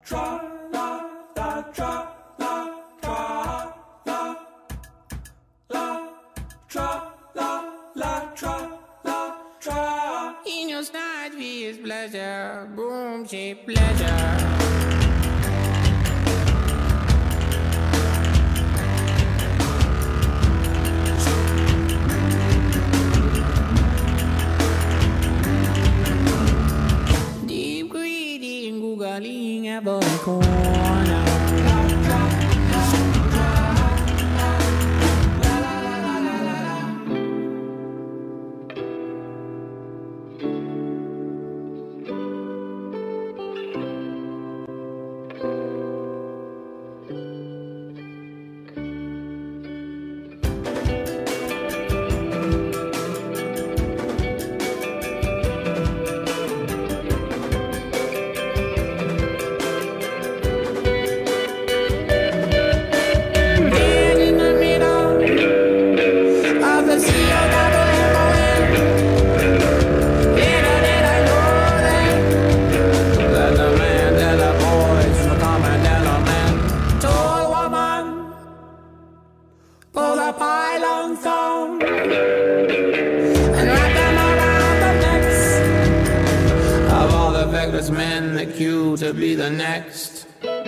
In your sight is pleasure, boom, cheap pleasure. Deep greedy, googling every corner. Men that queue to be the next.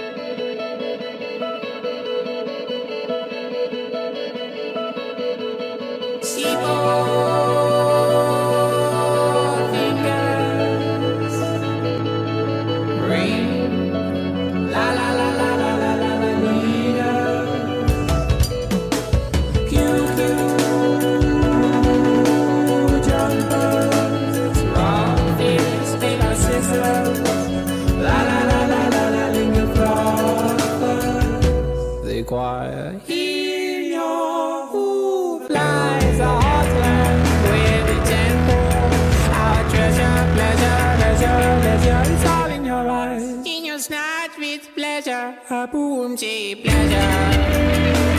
Fingers ring, la la la la la la la la leader. Cute jumpers, raw feelings, take our scissors. The choir in your hoof lies a heartland with the tempo. Our treasure, pleasure, leisure, leisure, it's all in your eyes. In your snatch with pleasure, a boom, cheap pleasure.